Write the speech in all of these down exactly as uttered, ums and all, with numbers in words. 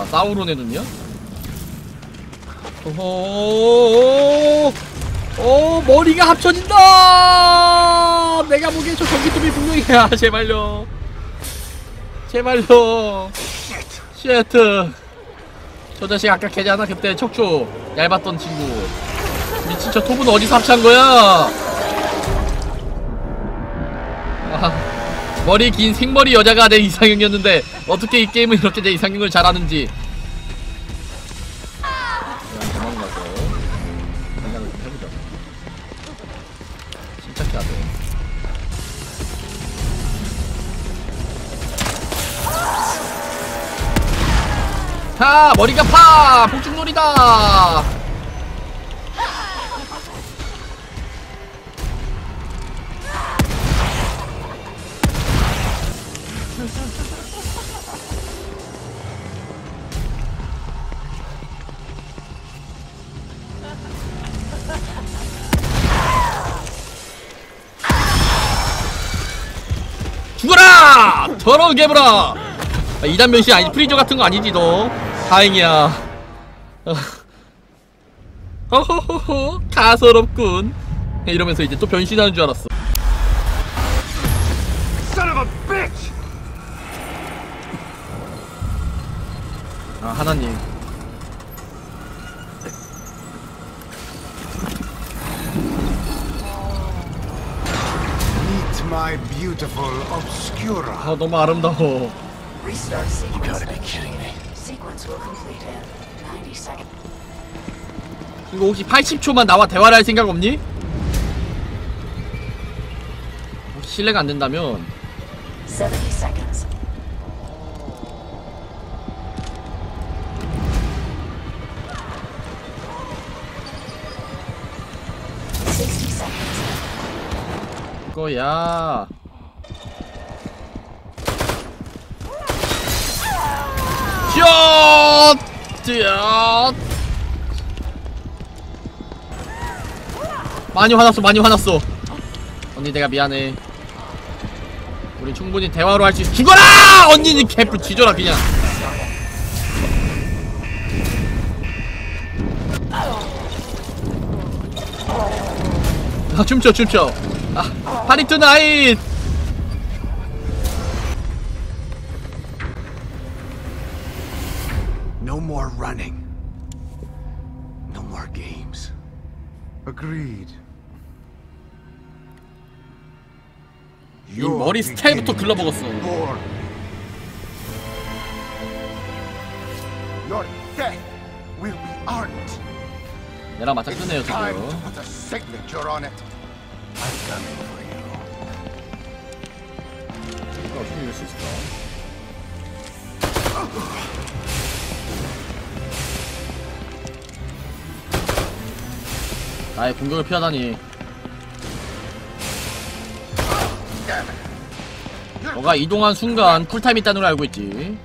자, 사우론에는요? 오호, 오, 머리가 합쳐진다! 내가 보기엔 저 전기톱이 분명이야. 제발요. 제발요. 쉣. 저 자식 아까 걔잖아. 그때 척추 얇았던 친구. 미친 저 톱은 어디서 합치한 거야? 아, 머리 긴 생머리 여자가 내 이상형이었는데 어떻게 이 게임을 이렇게 내 이상형을 잘하는지. 도망가서 생각을 좀 해보자. 침착해야 돼. 파! 머리가 파! 폭죽놀이다! 죽어라! 더러운 개불아! 아, 이단 변신 아니 프리저 같은 거 아니지 너? 다행이야. 허허허허 가소롭군. 이러면서 이제 또 변신하는 줄 알았어. Son of a bitch! 아 하나님. Meet my beautiful obscura. 아 너무 아름다워. Restart sequence. You gotta be kidding me. Sequence will complete in ninety seconds. 이거 혹시 팔십 초만 나와 대화를 할 생각 없니? 혹시 실례가 안 된다면 seventy seconds. sixty seconds. 이거야. 샷! 샷! 많이 화났어, 많이 화났어. 언니 내가 미안해. 우리 충분히 대화로 할 수 있어. 죽어라! 언니는 개뿔 뒤져라 그냥. 아 춤춰 춤춰. 아 파리 투나잇. No more running. No more games. Agreed. 이 머리 스타일부터 글러먹었어. Your death will be art. 얘랑 맞짱 뜨네요 지금. Time to put a signature on it. I'm coming for you. 이거 어떻게 이길 수 있을까? 나의 공격을 피하다니. 너가 이동한 순간 쿨타임 있다는 걸 알고 있지.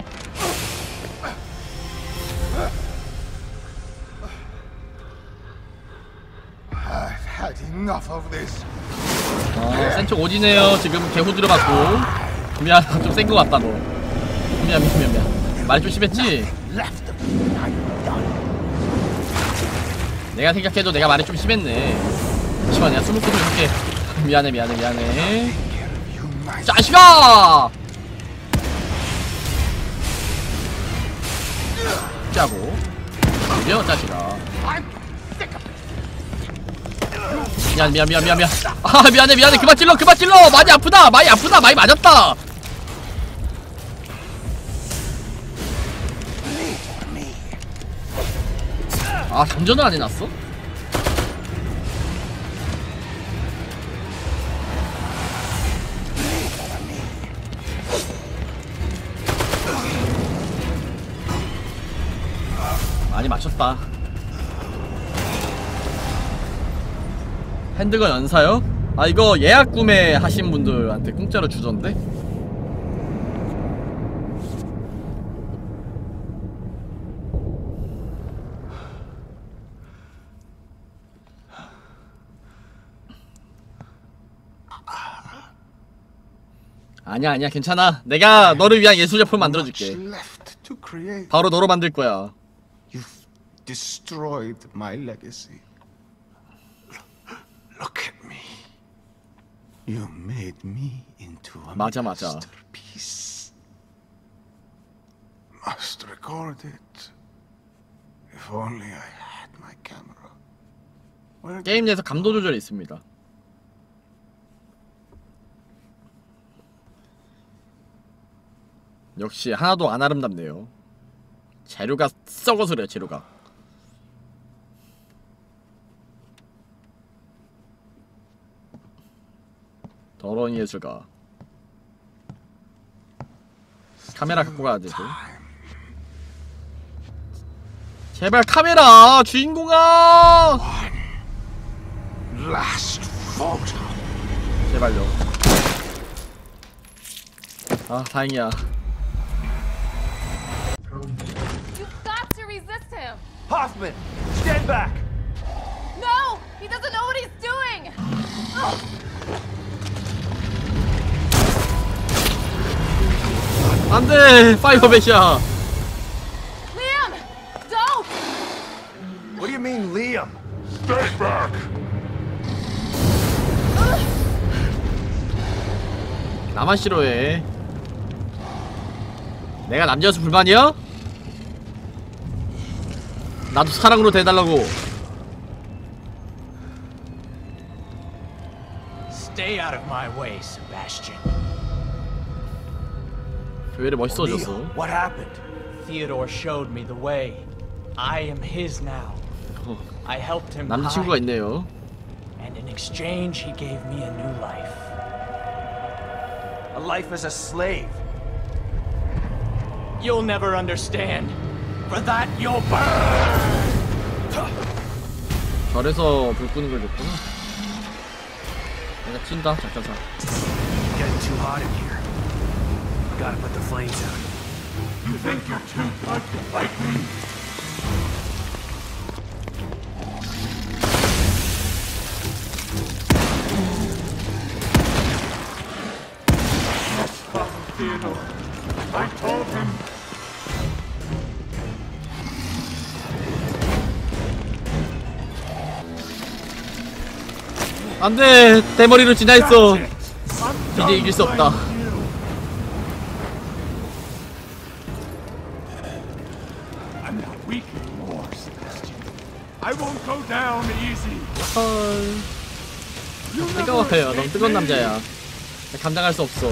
I've had enough of this. 어, 센척 오지네요. 지금 개후 들어갔고. 미안, 좀 센 거 같다 너. 미안 미안 미안 미안. 말 좀 심했지? 내가 생각해도 내가 말이 좀 심했네. 잠시만 내가 스무고도 이렇게. 미안해 미안해 미안해. 자식아! 짜고. 미안 자식아. 미안 미안 미안 미안 미안. 아 미안해 미안해. 그만 찔러 그만 찔러. 많이 아프다 많이 아프다 많이 맞았다. 아 장전을 안 해놨어? 많이 맞췄다. 핸드건 연사요? 아 이거 예약 구매 하신 분들한테 공짜로 주던데? 아니야 아니야 괜찮아. 내가 너를 위한 예술 작품 만들어줄게. create. 바로 너로 만들 거야. You've destroyed my legacy. Look at me. You made me into a 맞아, 맞아. masterpiece. Must record it. If only I had my camera. Where did 게임 내에서 감도 조절이 있습니다. 역시 하나도 안 아름답네요. 재료가 썩어서 그래요. 재료가. 더러운 예술가. 카메라 갖고 가야 되지. 제발 카메라 주인공아. last photo? 제발요. 아 다행이야. You've got to resist him! Hoffman, stand back! No! He doesn't know what he's doing! 안돼 파이어벳이야. Liam! Don't! What do you mean, Liam? Stay back! 나만 싫어해. 내가 남자여서 불만이야? 나도 사랑으로 대달라고. Stay out of my way, Sebastian. 왜 이래 멋있어졌어? Leo, what happened? Theodore showed me the way. I am his now. I helped him 남자친구가 hide, 있네요. and in exchange he gave me a new life. A life as a slave. You'll never understand. For that you'll burn! 절에서 불 끄는 걸 줬구나. 내가 찐다 작전사. Getting too hot in here. Gotta put the flames out. You think you're too good to fight me? Theodore, I told him. 안돼 대머리로 진화했어. 이제 이길 수 없다. I'm not weak anymore, Sebastian. I won't go down easy. 헐. 뜨거워요. 너무 뜨거운 남자야. 감당할 수 없어.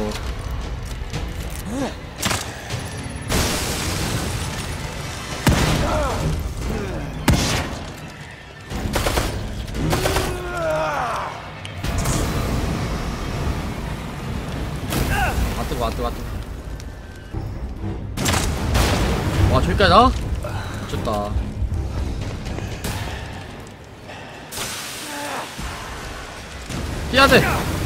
아 뜨거, 아 뜨거, 아 뜨거. 와 저기까지 나? 미쳤다. 피해야 돼.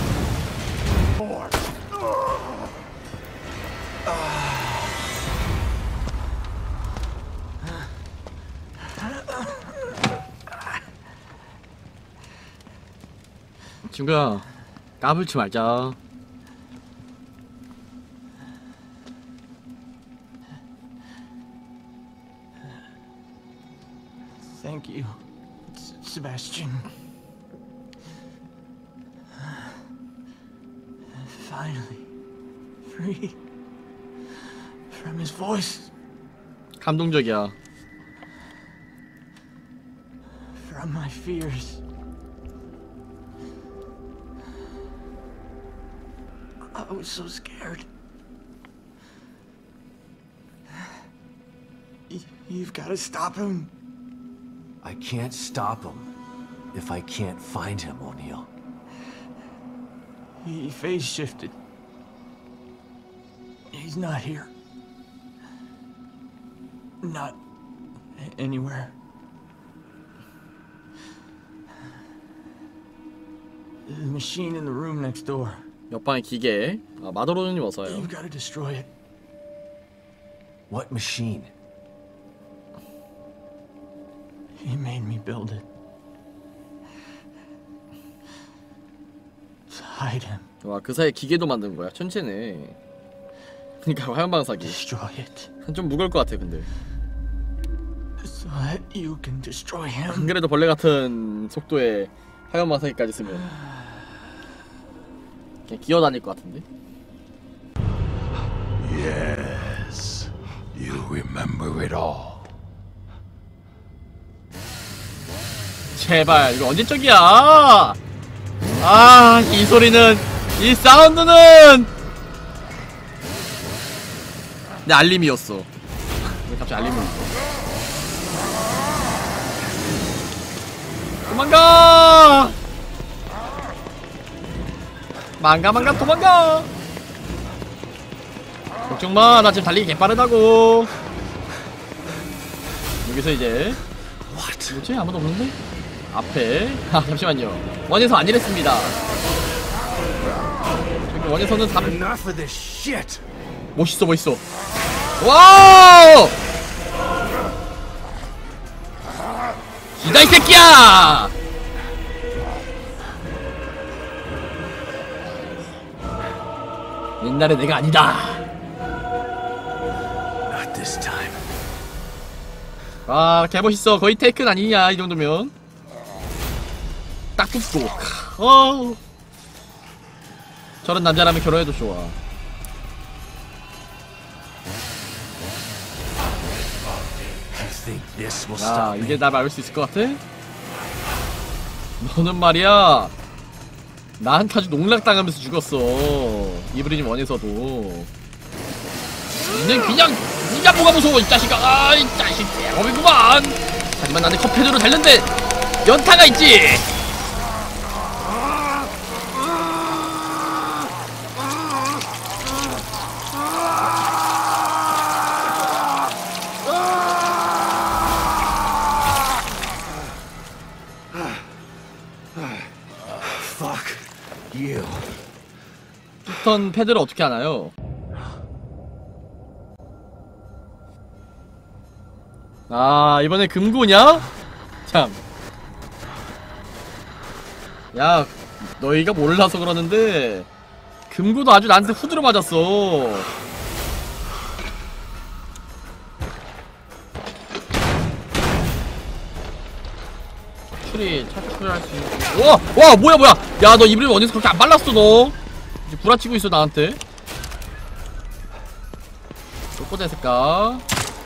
친구야 까불지 말자. Thank you, S- Sebastian. Finally, free from his voice, 감동적이야. from my fears. I was so scared. Y- You've got to stop him. I can't stop him if I can't find him, O'Neill. He phase shifted. He's not here. Not anywhere. The machine in the room next door. 옆방의 기계. 아, 마더로드님 어서요. You've got to destroy it. What machine? He made me build it. To hide him. 와, 그 사이에 기계도 만든 거야. 천재네. 그러니까 화염방사기. Destroy it. 좀 무거울 것 같아 근데. So that you can destroy him. 안 그래도 벌레 같은 속도의 화염 마사기까지 쓰면 그냥 기어다닐 것 같은데. Yes, you remember it all. 제발 이거 언제적이야? 아, 이 소리는, 이 사운드는 내 알림이었어. 왜 갑자기 알림이 있어? 도망가! 망가 망가 도망가! 걱정마, 나 지금 달리기 개빠르다고. 여기서 이제 뭐지? 아무도 없는데? 앞에 아 잠시만요. 원에서 안 이랬습니다. 저기 원에서는 다 Enough of this shit. 멋있어 멋있어. 와우! 기다 이 새끼야! 옛날에 내가 아니다. Not this time. 아 개멋있어. 거의 테이큰 아니냐 이 정도면. 딱 붙고. 어. 저런 남자라면 결혼해도 좋아. You think this will 야, stop 이게 me? 날 막을 수 있을 것 같아? 너는 말이야 나한테 아주 농락당하면서 죽었어. 이브리님 원에서도. 너는 그냥 니가 뭐가 무서워 이 자식아. 아, 이 자식 대범이구만. 하지만 나는 컵헤드로 달렸는데 연타가 있지. Fuck you. 피스턴 패드를 어떻게 하나요? 아, 이번에 금고냐? 참. 야, 너희가 몰라서 그러는데 금고도 아주 나한테 후드로 맞았어. 추리 차출할 수 있는. 와! 와! 뭐야 뭐야! 야, 너 이브림 어디서 그렇게 안 발랐어 너? 이제 구라치고 있어 나한테. 또 됐을까?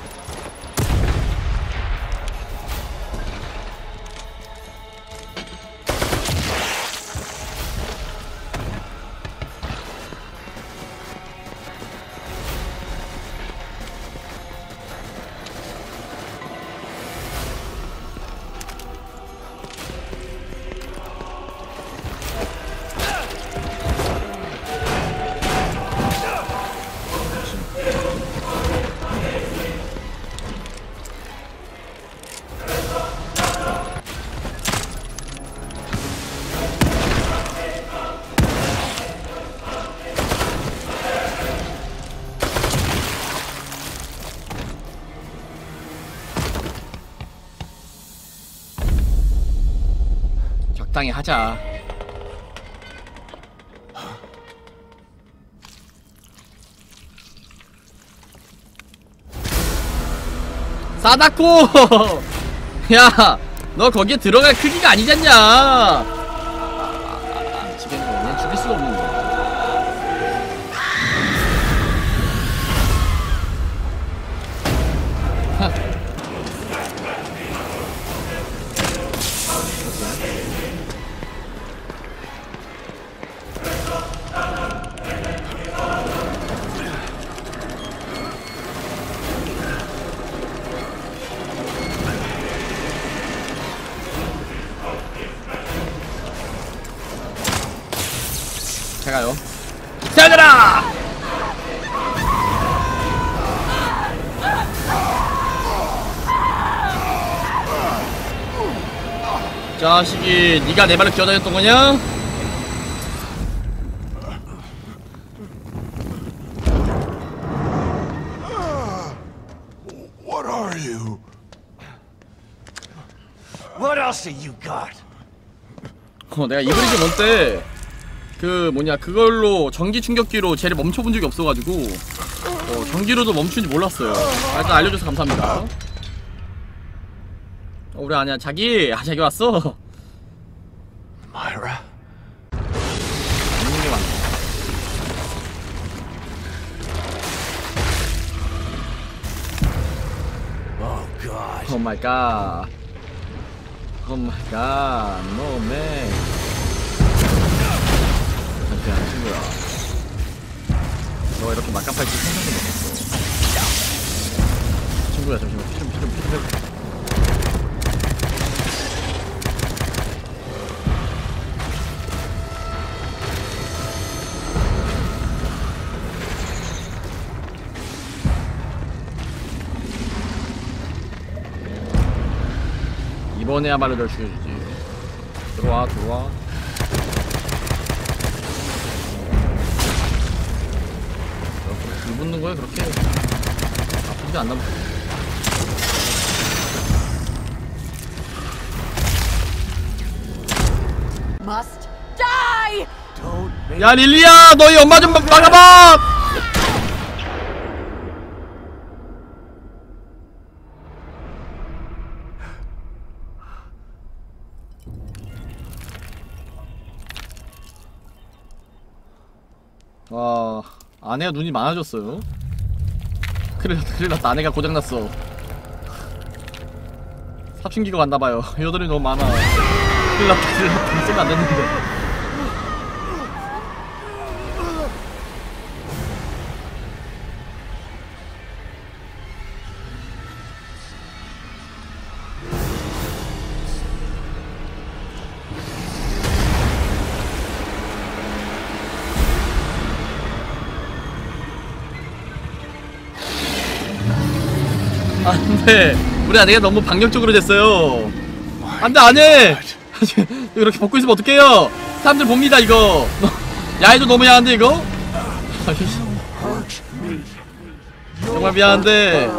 적당히 하자. 싸다코! 야, 너 거기에 들어갈 크기가 아니잖냐? 아, 지금 그냥 죽일 수가 없는 거야. 제가요. 자가라! 자식이, 네가 내 발로 기어다녔던 거냐? What are you? What else have you got? 어, 내가 이브리지 뭔때 그 뭐냐 그걸로 전기 충격기로 쟤를 멈춰본 적이 없어가지고 어, 전기로도 멈추는지 몰랐어요. 아, 일단 알려줘서 감사합니다. 어, 우리 아니야 자기. 아 자기 왔어. Myra? 있는 게 많네. Oh God. 오 마이 갓. 오 마이 갓. 노 맨. 잠깐 친구야. 너가 이렇게 막간팔지 생각도 못했어. 친구야 잠시만 피좀 피좀 피좀 해볼게. 이번에야말로 널 죽여주지. 들어와 들어와. 이렇게 불 붙는 거야 그렇게. 아프지 안 나면. Must die! Don't make 야 릴리야 너희 엄마 좀 막아봐. 와 아내가 눈이 많아졌어요. 큰일 났다 큰일 났다. 아내가 고장났어. 사춘기가 왔나봐요. 여드름이 너무 많아. 큰일 났다 큰일 났다. 쓰면 안됐는데. 안돼. 우리 아내가 너무 방역적으로 됐어요. 안돼 안해. 이렇게 벗고 있으면 어떡해요. 사람들 봅니다 이거. 야이도 너무 야한데 이거. 정말 미안한데.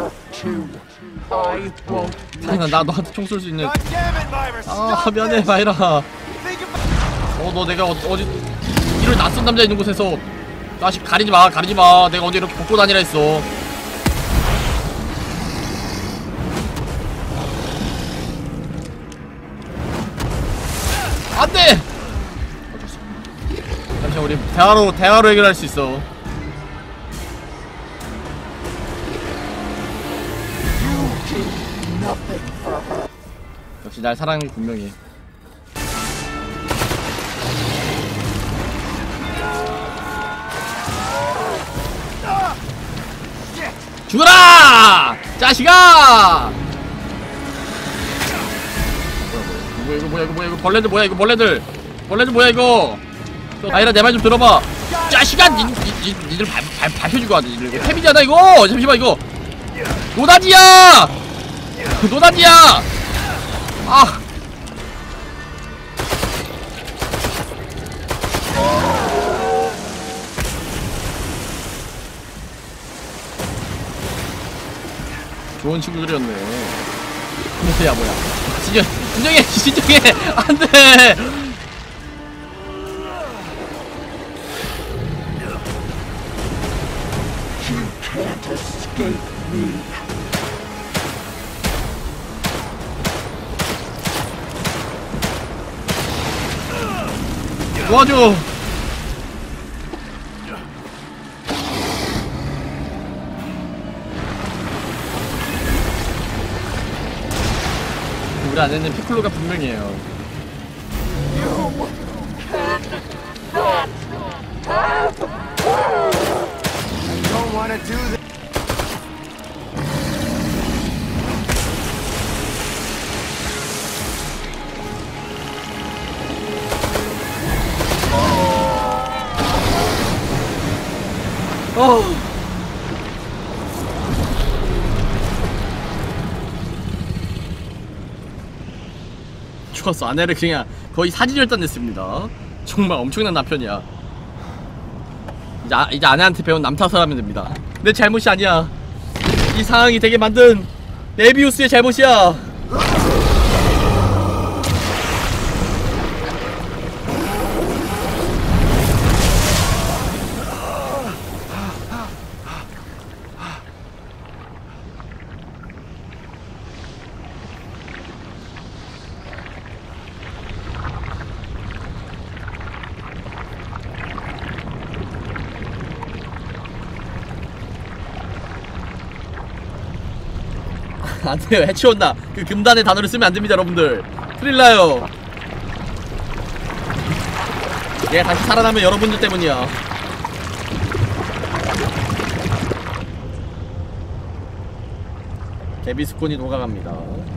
나, 나 너한테 총 쏠 수 있는. 아 미안해 마이라. 어 너 내가 어, 어디 이를 낯선 남자 있는 곳에서 다시 가리지마 가리지마. 내가 어디 이렇게 벗고 다니라 했어. 안돼! 잠시만 우리 대화로 대화로 해결할 수 있어. 역시 날 사랑한 게 분명해. 죽어라! 자식아! 뭐야 이거 뭐야 이거 뭐야 이거 벌레들 뭐야 이거 벌레들 벌레들 뭐야 이거. 아이라 내 말 좀 들어봐. 자식아 니, 니, 니, 니들 발, 발, 밟혀주고 하지. 이거 템이잖아 이거. 잠시만 이거 노다지야 노다지야. 아 좋은 친구들이었네. 뭐야 뭐야 진정 진정해 진정해. 안돼. 도와줘. 우리 안에는 피콜로가 분명해요. don't wanna do this. 어. 죽었어. 아내를 그냥 거의 사지절단냈습니다. 정말 엄청난 남편이야. 이제, 아, 이제 아내한테 배운 남 탓을 하면 됩니다. 내 잘못이 아니야. 이 상황이 되게 만든 메비우스의 잘못이야. 안돼요. 해치웠나 그 금단의 단어를 쓰면 안됩니다 여러분들. 큰일나요. 얘 다시 살아나면 여러분들 때문이야. 개비스콘이 녹아갑니다.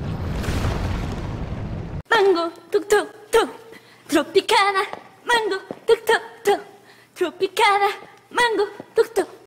망고 톡톡톡 트로피카나 망고 톡톡톡 트로피카나 망고 톡톡